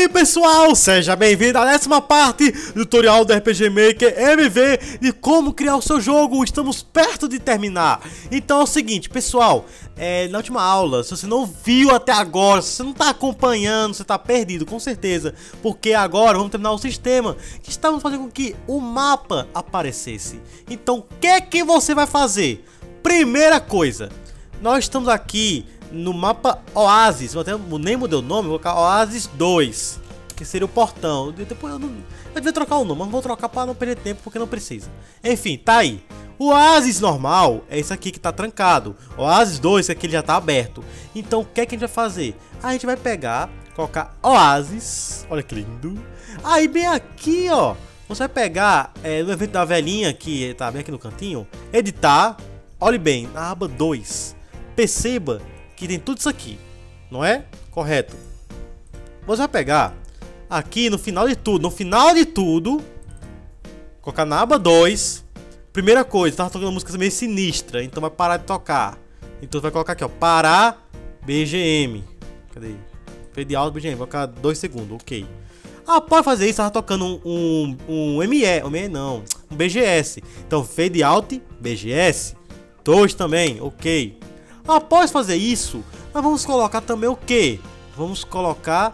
aí pessoal, seja bem-vindo à 10ª parte do tutorial do RPG Maker MV de como criar o seu jogo. Estamos perto de terminar. Então é o seguinte pessoal, na última aula, se você não viu até agora, se você não está acompanhando, você está perdido com certeza. Porque agora vamos terminar o sistema que estávamos fazendo com que o mapa aparecesse. Então o que você vai fazer? Primeira coisa, nós estamos aqui no mapa Oasis, eu até nem mudei o nome, vou colocar Oasis 2, que seria o portão. Depois eu devia trocar o nome, mas não vou trocar para não perder tempo, porque não precisa. Enfim, tá aí. O Oasis normal é esse aqui que tá trancado. O Oasis 2 é que ele já tá aberto. Então o que é que a gente vai fazer? A gente vai pegar, colocar Oasis, olha que lindo. Aí bem aqui, ó, você vai pegar no evento da velhinha, que tá bem aqui no cantinho, editar, olhe bem, na aba 2. Perceba que tem tudo isso aqui, não é? Correto. Você vai pegar aqui no final de tudo, colocar na aba 2. Primeira coisa, tava tocando música meio sinistra, então vai parar de tocar. Então vai colocar aqui, ó, parar BGM. Cadê? Fade out BGM, vai colocar 2 segundos, ok. Após fazer isso, tava tocando um BGS. Então fade out BGS 2 também, ok. Após fazer isso, nós vamos colocar também o que? Vamos colocar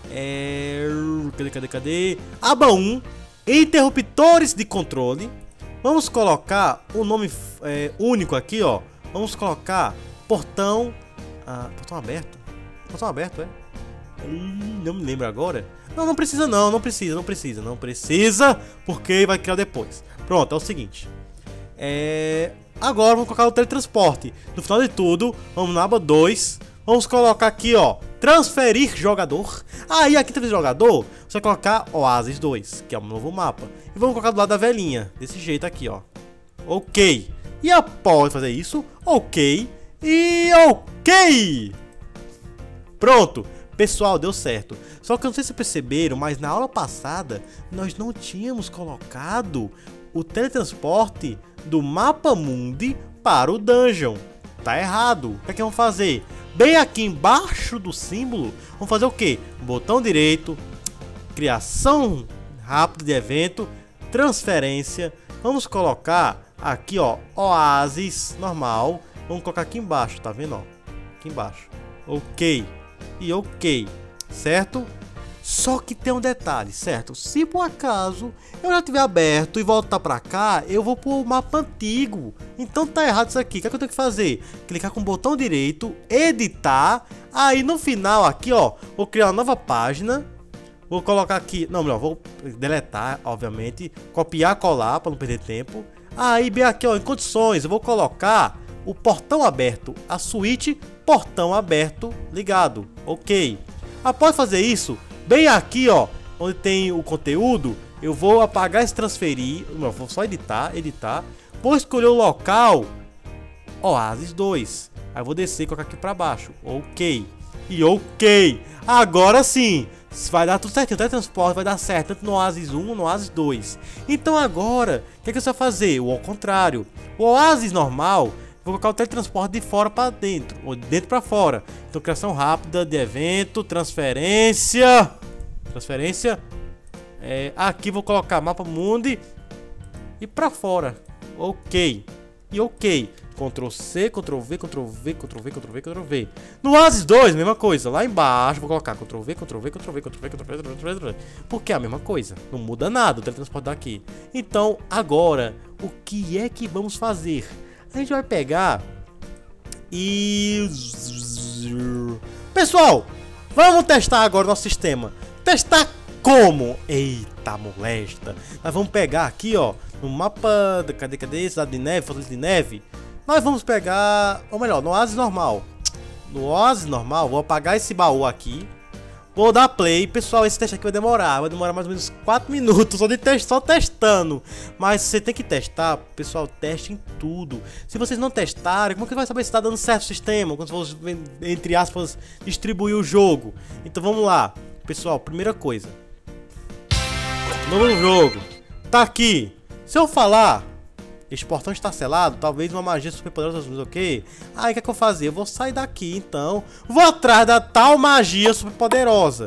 cadê? Aba 1, interruptores de controle. Vamos colocar o nome único aqui, ó. Vamos colocar portão portão aberto. Portão aberto, é? Não me lembro agora. Não precisa não precisa, porque vai criar depois. Pronto, é o seguinte. Agora vamos colocar o teletransporte. No final de tudo, vamos na aba 2. Vamos colocar aqui, ó, transferir jogador. Aí aqui transferir jogador, você vai colocar Oasis 2, que é um novo mapa. E vamos colocar do lado da velhinha, desse jeito aqui, ó. Ok. E após fazer isso, ok. E ok. Pronto. Pessoal, deu certo. Só que eu não sei se perceberam, mas na aula passada nós não tínhamos colocado o teletransporte do mapa mundi para o dungeon. Tá errado. O que é que vamos fazer? Bem aqui embaixo do símbolo, vamos fazer o que? Botão direito, criação rápida de evento, transferência. Vamos colocar aqui, ó, Oasis normal. Vamos colocar aqui embaixo, tá vendo, ó? Aqui embaixo. Ok. E ok, certo? Só que tem um detalhe, certo? Se por acaso eu já tiver aberto e voltar pra cá, eu vou pro mapa antigo. Então tá errado isso aqui. O que é que eu tenho que fazer? Clicar com o botão direito, editar. Aí no final aqui, ó, vou criar uma nova página. Vou colocar aqui, não, melhor, vou deletar, obviamente. Copiar, colar para não perder tempo. Aí bem aqui, ó, em condições, eu vou colocar o portão aberto, a suíte portão aberto ligado. Ok. Após fazer isso, bem aqui, ó, onde tem o conteúdo, eu vou apagar esse transferir, não, vou só editar, vou escolher o local Oasis 2, aí vou descer e colocar aqui pra baixo, ok, e ok, agora sim, vai dar tudo certinho, o teletransporte vai dar certo, tanto no Oasis 1 como no Oasis 2, então agora, o que você vai fazer? O ao contrário, o Oasis normal, vou colocar o teletransporte de fora para dentro, ou de dentro para fora. Então criação rápida de evento, transferência. Aqui vou colocar mapa mundi e para fora. Ok. E ok. Ctrl C, Ctrl V, Ctrl V, Ctrl V, Ctrl V, Ctrl V. No Oasis 2, mesma coisa. Lá embaixo vou colocar Ctrl V, Ctrl V, Ctrl V, Ctrl V, Ctrl V, Ctrl V. Porque é a mesma coisa. Não muda nada o teletransporte daqui. Então agora, o que é que vamos fazer? A gente vai pegar e... Pessoal, vamos testar agora o nosso sistema. Testar como? Eita molesta. Nós vamos pegar aqui, ó, no mapa... Cadê? Cidade de Neve, Fortaleza de Neve. Nós vamos pegar... Ou melhor, no Oasis normal. No Oasis normal, vou apagar esse baú aqui. Vou dar play. Pessoal, esse teste aqui vai demorar mais ou menos 4 minutos só testando. Mas você tem que testar, pessoal, teste em tudo. Se vocês não testarem, como que vai saber se está dando certo o sistema? Quando você, entre aspas, distribuir o jogo. Então vamos lá. Pessoal, primeira coisa. Novo jogo. Tá aqui. Se eu falar, este portão está selado, talvez uma magia super poderosa, ok? Aí o que é que eu vou fazer? Eu vou sair daqui, então. Vou atrás da tal magia super poderosa.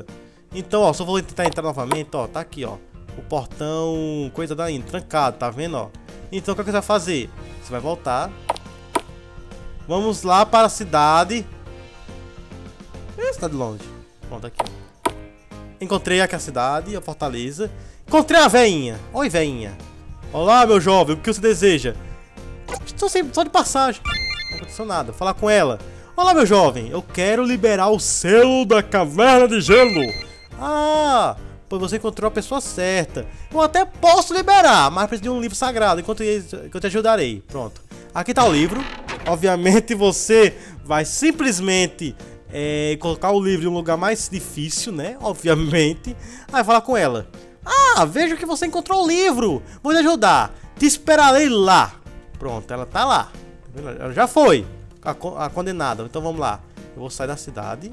Então, ó, só vou tentar entrar novamente, ó. Tá aqui, ó. O portão, coisa da trancado, tá vendo, ó? Então, o que você vai fazer? Você vai voltar. Vamos lá para a cidade. Cidade longe. Pronto, aqui. Encontrei aqui a cidade, a fortaleza. Encontrei a veinha. Oi, veinha. Olá, meu jovem, o que você deseja? Estou só de passagem. Não aconteceu nada. Vou falar com ela. Olá, meu jovem, eu quero liberar o selo da caverna de gelo. Ah, pois você encontrou a pessoa certa. Eu até posso liberar, mas preciso de um livro sagrado, enquanto eu te ajudarei. Pronto. Aqui tá o livro. Obviamente você vai simplesmente colocar o livro em um lugar mais difícil, né? Obviamente. Aí falar com ela. Ah, vejo que você encontrou o livro. Vou te ajudar. Te esperarei lá. Pronto, ela tá lá. Ela já foi. A condenada. Então vamos lá. Eu vou sair da cidade.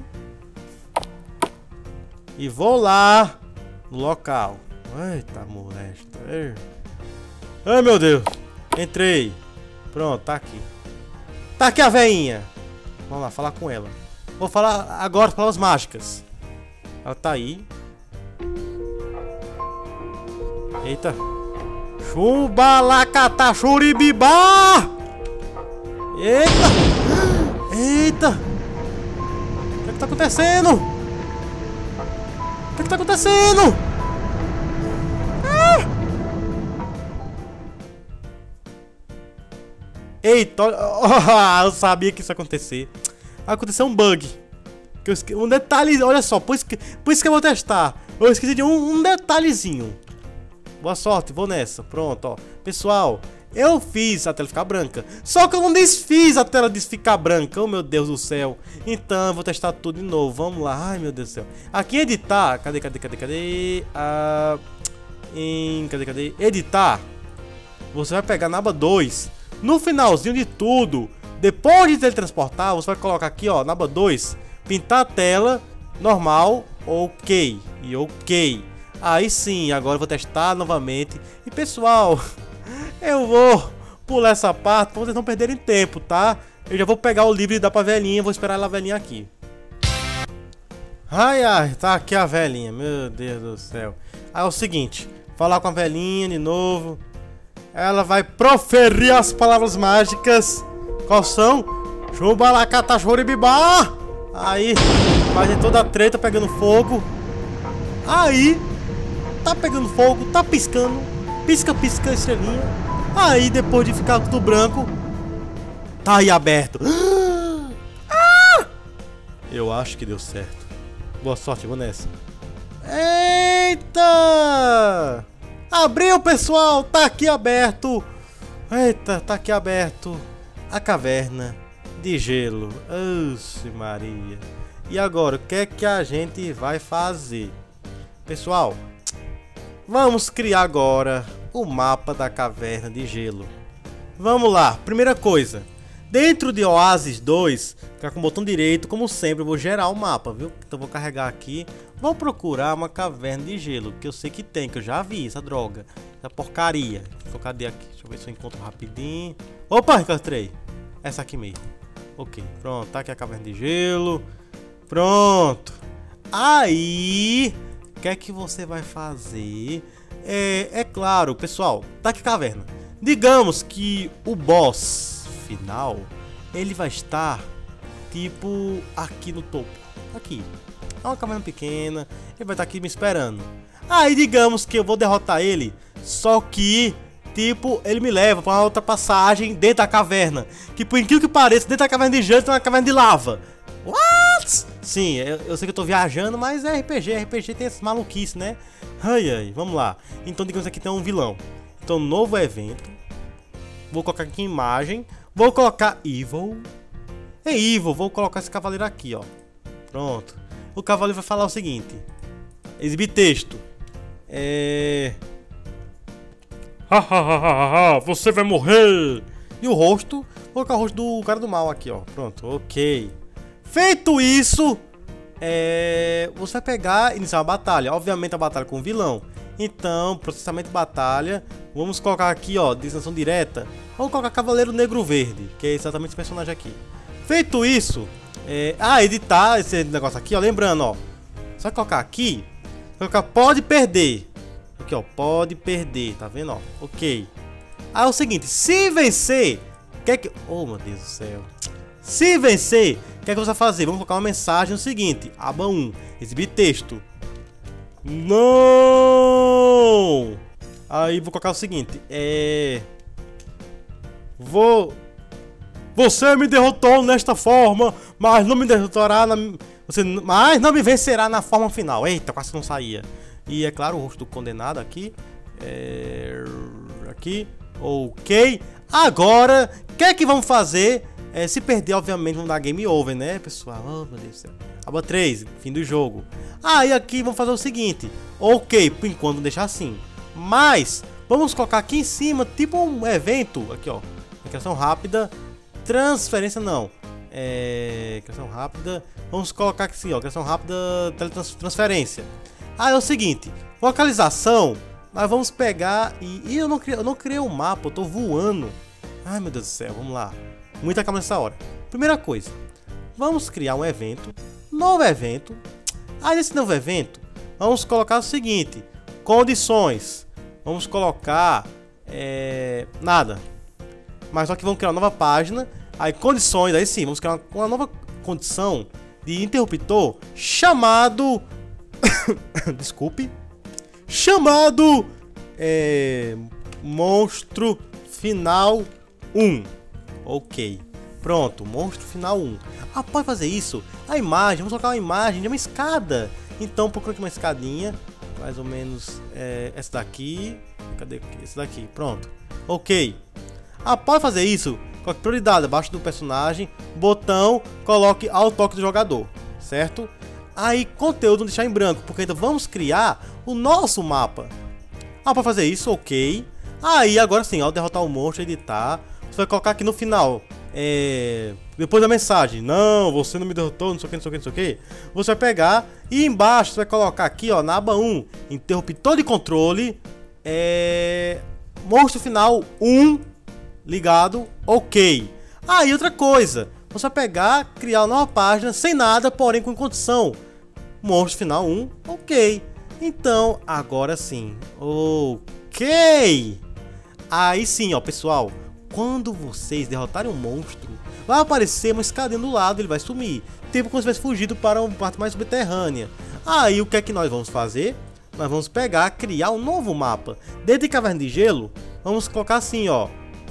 E vou lá no local. Eita, molesta. Ai, meu Deus. Entrei. Pronto, tá aqui. Tá aqui a veinha. Vamos lá, falar com ela. Vou falar agora as palavras mágicas. Ela tá aí. Eita. Chubalacata churibibá. Eita. Eita. O que tá acontecendo? O que tá acontecendo? Eita, eu sabia que isso ia acontecer. Aconteceu um bug. Um detalhe, olha só, por isso que eu vou testar. Eu esqueci de um detalhezinho. Boa sorte, vou nessa. Pronto, ó. Pessoal, eu fiz a tela ficar branca. Só que eu não desfiz a tela ficar branca. Oh, meu Deus do céu. Então, eu vou testar tudo de novo. Vamos lá. Ai, meu Deus do céu. Aqui em editar. Cadê? Cadê? Editar. Você vai pegar na aba 2. No finalzinho de tudo, depois de teletransportar, você vai colocar aqui, ó, na aba 2, pintar a tela, normal, ok, e ok. Aí sim, agora eu vou testar novamente. E pessoal, eu vou pular essa parte pra vocês não perderem tempo, tá? Eu já vou pegar o livro e dar pra velhinha, vou esperar ela velhinha aqui. Ai, ai, tá aqui a velhinha, meu Deus do céu. Aí é o seguinte, falar com a velhinha de novo. Ela vai proferir as palavras mágicas. Qual são? Chubalacata churibibá. Aí, faz toda a treta pegando fogo. Aí, tá pegando fogo, tá piscando. Pisca, pisca, estrelinha. Aí, depois de ficar tudo branco, tá aí aberto. Ah! Eu acho que deu certo. Boa sorte, vou nessa. Eita! Abriu, pessoal! Tá aqui aberto! Eita, tá aqui aberto a caverna de gelo. Oxe, Maria! E agora, o que é que a gente vai fazer? Pessoal, vamos criar agora o mapa da caverna de gelo. Vamos lá, primeira coisa. Dentro de Oasis 2, ficar com o botão direito, como sempre, eu vou gerar o mapa, viu? Então vou carregar aqui. Vou procurar uma caverna de gelo, que eu sei que tem, que eu já vi essa droga. Essa porcaria. Então, cadê aqui? Deixa eu ver se eu encontro rapidinho. Opa, encontrei. Essa aqui mesmo. Ok, pronto. Tá aqui a caverna de gelo. Pronto. Aí, o que é que você vai fazer? É claro, pessoal, tá aqui a caverna. Digamos que o boss final, ele vai estar, tipo, aqui no topo. Aqui. É uma caverna pequena, ele vai estar aqui me esperando. Aí digamos que eu vou derrotar ele, só que, tipo, ele me leva para uma outra passagem dentro da caverna. Que por incrível que pareça, dentro da caverna de gelo tem uma caverna de lava. What? Sim, eu sei que eu tô viajando, mas é RPG. RPG tem essas maluquices, né? Ai, ai, vamos lá. Então digamos que aqui tem um vilão. Então, novo evento. Vou colocar aqui imagem. Vou colocar Evil. É Evil, vou colocar esse cavaleiro aqui, ó. Pronto. O cavaleiro vai falar o seguinte. Exibir texto. Você vai morrer. E o rosto. Vou colocar o rosto do cara do mal aqui, ó. Pronto, ok. Feito isso, você vai pegar e iniciar uma batalha. Obviamente a batalha com o vilão. Então, processamento de batalha. Vamos colocar aqui, ó, destinação direta. Vamos colocar Cavaleiro Negro Verde, que é exatamente esse personagem aqui. Feito isso, editar esse negócio aqui, ó. Lembrando, ó, Só colocar aqui, colocar pode perder. Aqui, ó, pode perder, tá vendo, ó? Ok. Aí é o seguinte, se vencer, quer que... Oh, meu Deus do céu. Se vencer, o que é que você vai fazer? Vamos colocar uma mensagem no seguinte, aba 1, exibir texto. Não! Aí vou colocar o seguinte, Você me derrotou nesta forma, mas não me derrotará mas não me vencerá na forma final. Eita, quase não saía. E é claro, o rosto do condenado aqui. Aqui. Ok. Agora, o que é que vamos fazer? Se perder, obviamente, vamos dar game over, né, pessoal? Oh, meu Deus do céu. Aba 3, fim do jogo. Aí aqui vamos fazer o seguinte. Ok, por enquanto vamos deixar assim. Mas, vamos colocar aqui em cima, tipo um evento. Aqui, ó. Criação rápida. Transferência não. Criação rápida. Vamos colocar aqui assim, ó. Criação rápida, teletransferência. Aí é o seguinte. Localização. Nós vamos pegar e eu não criei um mapa, eu tô voando. Ai, meu Deus do céu, vamos lá. Muita calma nessa hora. Primeira coisa. Vamos criar um evento. Novo evento. Aí nesse novo evento, vamos colocar o seguinte. Condições. Vamos colocar... nada. Mas só que vamos criar uma nova página. Aí condições, aí sim, vamos criar uma nova condição de interruptor chamado... Desculpe. Chamado... monstro final 1. Ok. Pronto, monstro final 1. Após fazer isso, a imagem, vamos colocar uma imagem de uma escada. Então procura aqui uma escadinha. Mais ou menos essa daqui. Cadê? Essa daqui, pronto. Ok. Após fazer isso, coloque prioridade abaixo do personagem, botão, coloque ao toque do jogador, certo? Aí conteúdo vamos deixar em branco, porque então vamos criar o nosso mapa. Para fazer isso, ok. Aí agora sim, ao derrotar o monstro, editar, você vai colocar aqui no final, depois da mensagem, não, você não me derrotou, não sei o que, não sei o que, não sei o que. Você vai pegar e embaixo você vai colocar aqui, ó, na aba 1, interruptor de controle, monstro final 1, ligado, ok. Aí outra coisa, você vai pegar, criar uma nova página, sem nada, porém com condição, monstro final 1, ok. Então, agora sim, ok. Aí sim, ó, pessoal, quando vocês derrotarem um monstro, vai aparecer uma escadinha do lado, ele vai sumir, tipo como se tivesse fugido para uma parte mais subterrânea. Aí o que é que nós vamos fazer? Nós vamos pegar, criar um novo mapa. Dentro de Caverna de Gelo, vamos colocar assim, ó,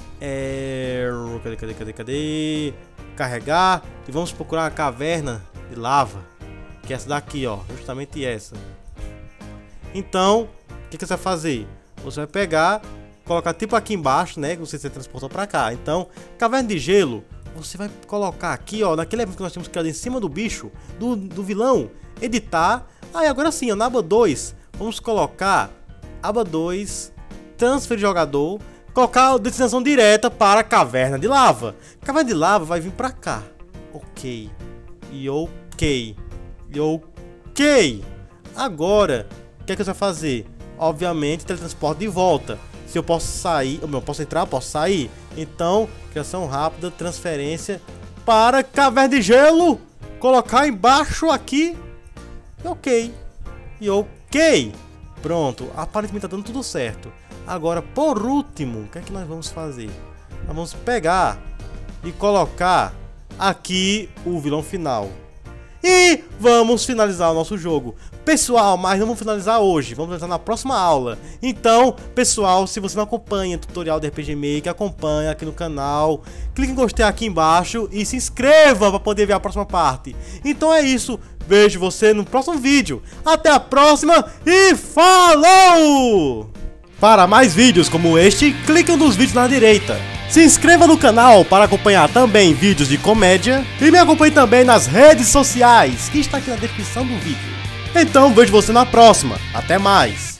cadê? Carregar, e vamos procurar uma caverna de lava, que é essa daqui, ó, justamente essa. Então, o que você vai fazer? Você vai pegar, colocar tipo aqui embaixo, né, que você se transportou para cá. Então, Caverna de Gelo, você vai colocar aqui, ó, naquele evento que nós temos criado em cima do bicho, do vilão, editar. Aí agora sim, ó, na aba 2, vamos colocar aba 2, transferir jogador, colocar a destinação direta para a Caverna de Lava. Caverna de Lava vai vir para cá. Ok. E ok. E ok. Agora, o que é que você vai fazer? Obviamente, teletransporte de volta. Se eu posso sair, eu posso entrar, eu posso sair. Então, criação rápida, transferência para Caverna de Gelo. Colocar embaixo aqui. E ok. E ok. Pronto, aparentemente tá dando tudo certo. Agora, por último, o que é que nós vamos fazer? Nós vamos pegar e colocar aqui o vilão final. E vamos finalizar o nosso jogo. Pessoal, mas não vamos finalizar hoje, vamos finalizar na próxima aula. Então, pessoal, se você não acompanha o tutorial do RPG Maker, acompanha aqui no canal. Clique em gostei aqui embaixo e se inscreva para poder ver a próxima parte. Então é isso, vejo você no próximo vídeo. Até a próxima e falou! Para mais vídeos como este, clique em um dos vídeos na direita. Se inscreva no canal para acompanhar também vídeos de comédia. E me acompanhe também nas redes sociais, que está aqui na descrição do vídeo. Então vejo você na próxima. Até mais!